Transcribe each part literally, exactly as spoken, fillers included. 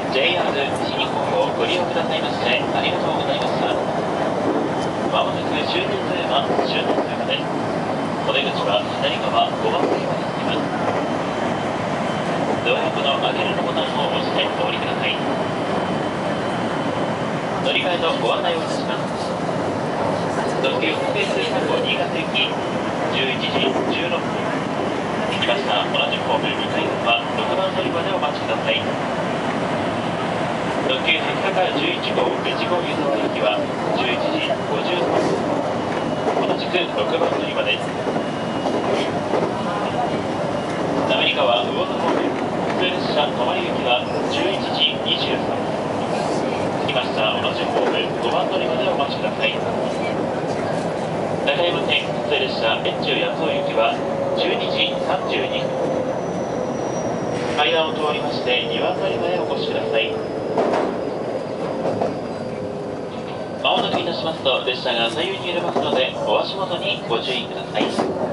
ジェイアール 西日本をご利用くださいましてありがとうございました。まもなく終点富山、終点富山です。お出口は左側ごばん乗り場に着きます。ドア横の開けるのボタンを押してお降りください。乗り換えのご案内をいたします。特急北陸新潟新潟行きじゅういちじじゅうろっぷん。着きました。同じホームにかい側ろくばん乗り場でお待ちください。特急はちじゅういち号越後湯沢行きはじゅういちじごじゅうさんふん。同じくろくばん乗り場です。滑川魚津方面普通列車泊まり行きはじゅういちじにじゅうさんふん。着きました。同じホームごばん乗り場でお待ちください。中山線普通列車越中八尾行きはじゅうにじさんじゅうにふん。階段を通りましてにばん乗り場へお越しください。まもなくいたしますと列車が左右に揺れますのでお足元にご注意ください。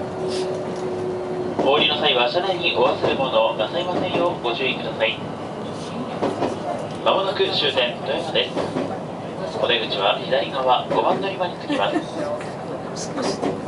お降りの際は車内にお忘れ物をなさいませんようご注意ください。まもなく終点富山です。お出口は左側ごばん乗り場に着きます。